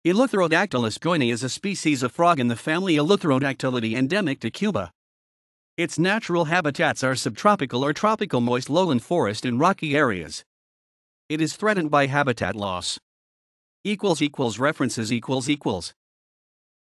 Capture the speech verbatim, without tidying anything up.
Eleutherodactylus goini is a species of frog in the family Eleutherodactylidae endemic to Cuba. Its natural habitats are subtropical or tropical moist lowland forest and rocky areas. It is threatened by habitat loss. References